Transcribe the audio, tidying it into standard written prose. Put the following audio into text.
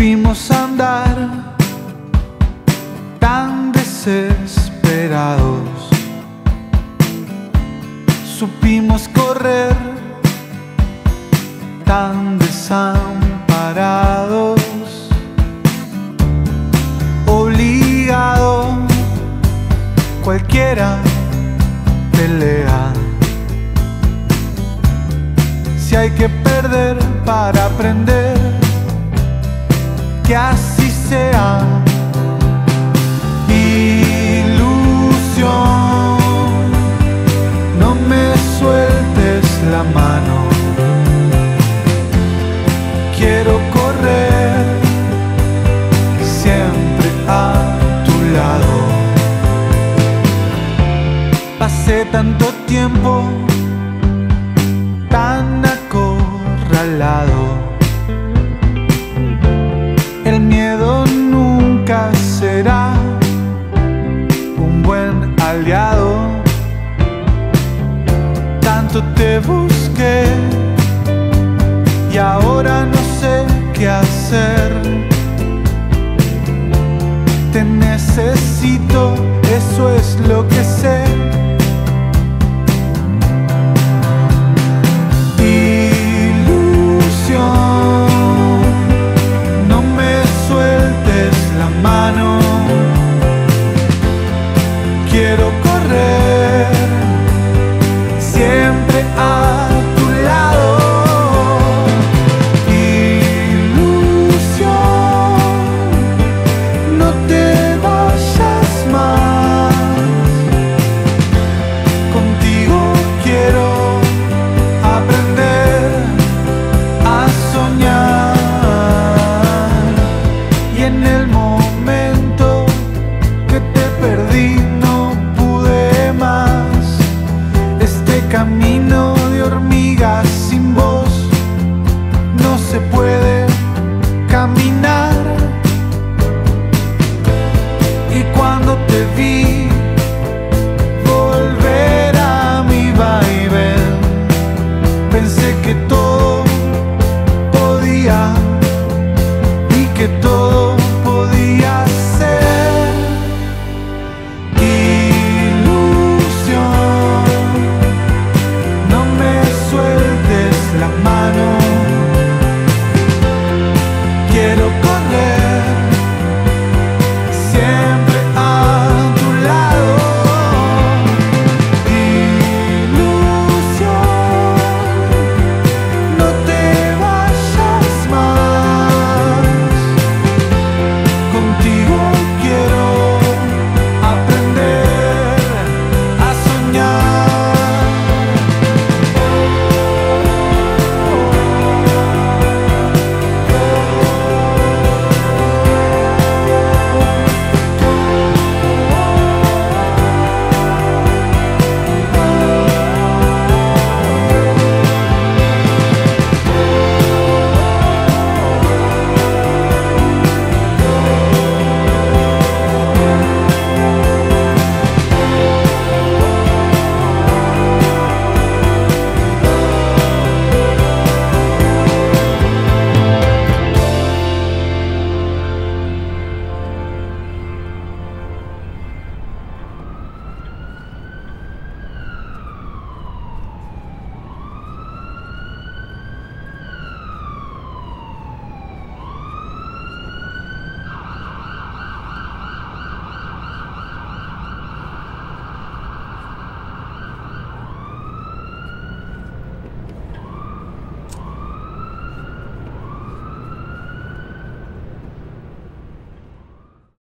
Supimos andar tan desesperados, supimos correr tan desamparados, obligado cualquiera pelea. Si hay que perder para aprender, que así sea. Ilusión, no me sueltes la mano. Quiero correr siempre a tu lado. Pasé tanto tiempo tan acorralado. El miedo nunca será un buen aliado. Tanto te busqué y ahora no sé qué hacer. Te necesito, eso es lo que sé.